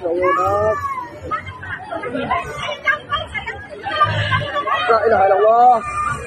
Allah, nak. La ilaha illallah.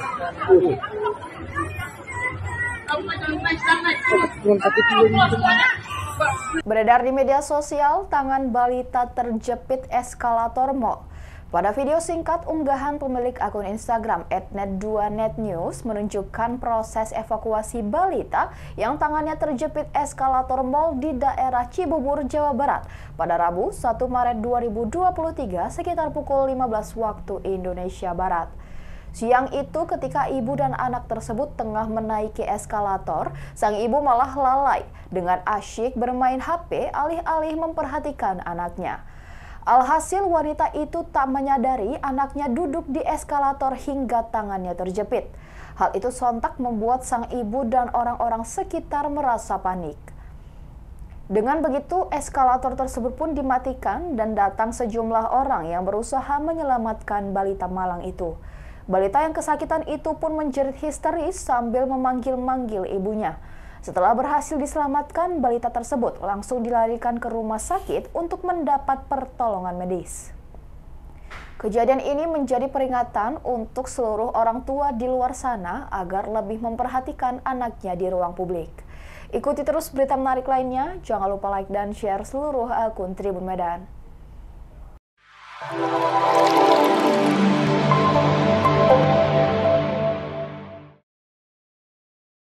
Beredar di media sosial, tangan balita terjepit eskalator mall. Pada video singkat unggahan pemilik akun Instagram @net2netnews menunjukkan proses evakuasi balita yang tangannya terjepit eskalator mall di daerah Cibubur, Jawa Barat pada Rabu 1 Maret 2023 sekitar pukul 15 waktu Indonesia Barat. Siang itu ketika ibu dan anak tersebut tengah menaiki eskalator, sang ibu malah lalai dengan asyik bermain HP alih-alih memperhatikan anaknya. Alhasil wanita itu tak menyadari anaknya duduk di eskalator hingga tangannya terjepit. Hal itu sontak membuat sang ibu dan orang-orang sekitar merasa panik. Dengan begitu, eskalator tersebut pun dimatikan dan datang sejumlah orang yang berusaha menyelamatkan balita malang itu. Balita yang kesakitan itu pun menjerit histeris sambil memanggil-manggil ibunya. Setelah berhasil diselamatkan, balita tersebut langsung dilarikan ke rumah sakit untuk mendapat pertolongan medis. Kejadian ini menjadi peringatan untuk seluruh orang tua di luar sana agar lebih memperhatikan anaknya di ruang publik. Ikuti terus berita menarik lainnya, jangan lupa like dan share seluruh akun Tribun Medan.